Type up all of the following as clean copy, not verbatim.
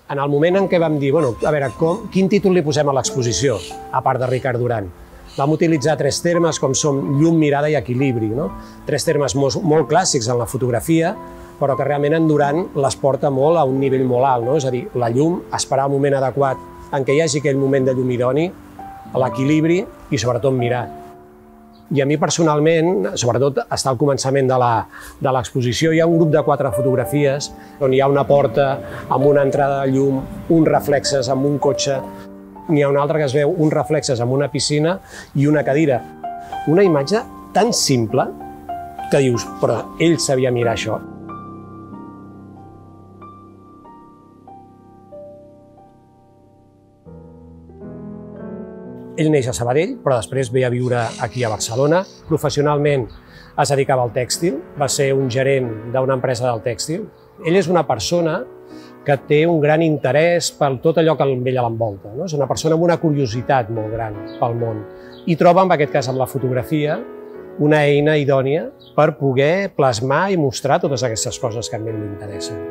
En el moment en què vam dir, bueno, a veure, quin títol li posem a l'exposició, a part de Ricard Duran? Vam utilitzar tres termes com són llum, mirada i equilibri, no? Tres termes molt clàssics en la fotografia, però que realment en Duran les porta molt a un nivell molt alt, no? És a dir, la llum, esperar el moment adequat en què hi hagi aquell moment de llum idoni, l'equilibri i sobretot mirar. I a mi personalment, sobretot està al començament de l'exposició, hi ha un grup de 4 fotografies on hi ha una porta amb una entrada de llum, uns reflexes amb un cotxe, n'hi ha una altra que es veu uns reflexes amb una piscina i una cadira. Una imatge tan simple que dius, però ell sabia mirar això. Ell neix a Sabadell, però després ve a viure aquí a Barcelona. Professionalment es dedicava al tèxtil, va ser un gerent d'una empresa del tèxtil. Ell és una persona que té un gran interès per tot allò que amb ella l'envolta, no? És una persona amb una curiositat molt gran pel món i troba, en aquest cas amb la fotografia, una eina idònia per poder plasmar i mostrar totes aquestes coses que a ell li interessen.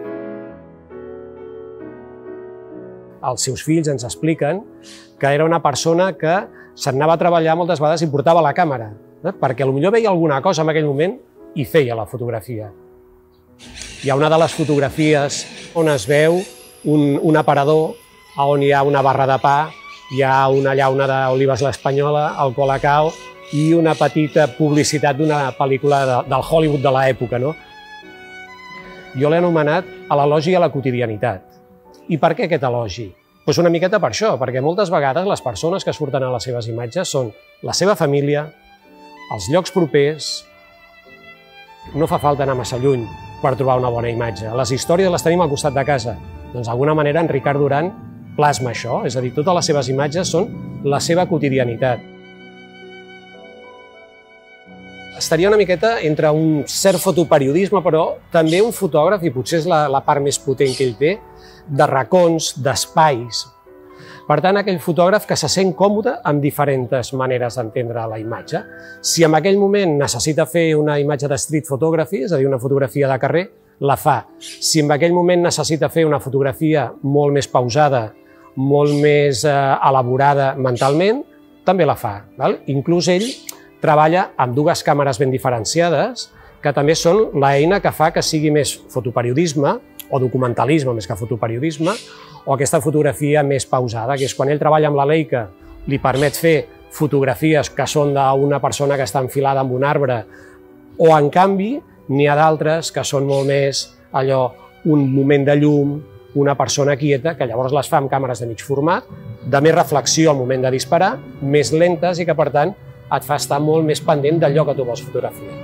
Els seus fills ens expliquen que era una persona que se'n anava a treballar moltes vegades i portava la càmera, perquè potser veia alguna cosa en aquell moment i feia la fotografia. Hi ha una de les fotografies on es veu un aparador on hi ha una barra de pa, hi ha una llauna d'olives l'espanyola, el Colacao i una petita publicitat d'una pel·lícula del Hollywood de l'època, no? Jo l'he anomenat a l'elogi a la quotidianitat. I per què aquest elogi? Doncs una miqueta per això, perquè moltes vegades les persones que surten a les seves imatges són la seva família, els llocs propers. No fa falta anar massa lluny per trobar una bona imatge. Les històries les tenim al costat de casa. Doncs d'alguna manera en Ricard Duran plasma això, és a dir, totes les seves imatges són la seva quotidianitat. Estaria una miqueta entre un cert fotoperiodisme, però també un fotògraf, i potser és la part més potent que ell té, de racons, d'espais. Per tant, aquell fotògraf que se sent còmode amb diferents maneres d'entendre la imatge. Si en aquell moment necessita fer una imatge de street photography, és a dir, una fotografia de carrer, la fa. Si en aquell moment necessita fer una fotografia molt més pausada, molt més elaborada mentalment, també la fa. Inclús ell treballa amb 2 càmeres ben diferenciades, que també són l'eina que fa que sigui més fotoperiodisme, o documentalisme més que fotoperiodisme, o aquesta fotografia més pausada, que és quan ell treballa amb la Leica, li permet fer fotografies que són d'una persona que està enfilada amb un arbre, o en canvi n'hi ha d'altres que són molt més allò, un moment de llum, una persona quieta, que llavors les fa amb càmeres de mig format, de més reflexió al moment de disparar, més lentes i que per tant et fa estar molt més pendent d'allò que tu vols fotografiar.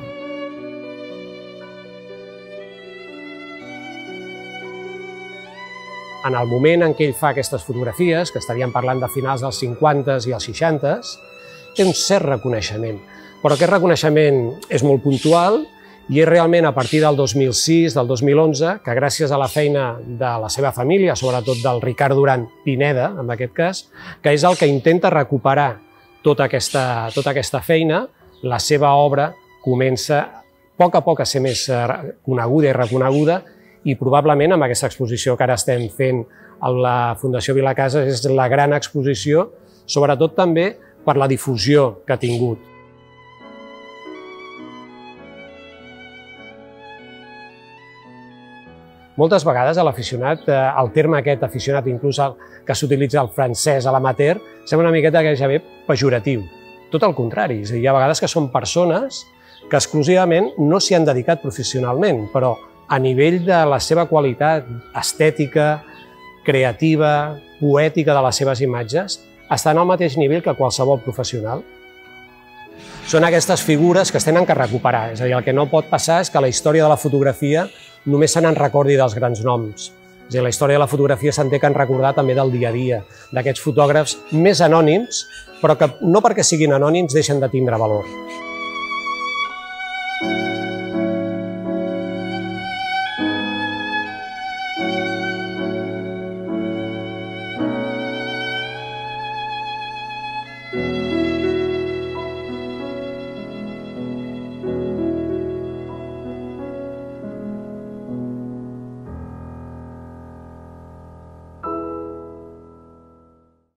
En el moment en què ell fa aquestes fotografies, que estaríem parlant de finals dels 50s i els 60s, té un cert reconeixement. Però aquest reconeixement és molt puntual i és realment a partir del 2006, del 2011, que gràcies a la feina de la seva família, sobretot del Ricard Duran Pineda, en aquest cas, que és el que intenta recuperar tota aquesta feina, la seva obra comença a poc a ser més coneguda i reconeguda, i probablement amb aquesta exposició que ara estem fent a la Fundació Vilacases és la gran exposició, sobretot també per la difusió que ha tingut. Moltes vegades a l'aficionat, el terme aquest aficionat, inclús que s'utilitza el francès a l'amateur, sembla una miqueta gairebé pejoratiu. Tot el contrari, és a dir, hi ha vegades que són persones que exclusivament no s'hi han dedicat professionalment, però a nivell de la seva qualitat estètica, creativa, poètica de les seves imatges, estan al mateix nivell que qualsevol professional. Són aquestes figures que es tenen que recuperar, és a dir, el que no pot passar és que la història de la fotografia només se n'en recordi dels grans noms. És a dir, la història de la fotografia se'n té que recordar també del dia a dia, d'aquests fotògrafs més anònims, però que no perquè siguin anònims deixen de tindre valor.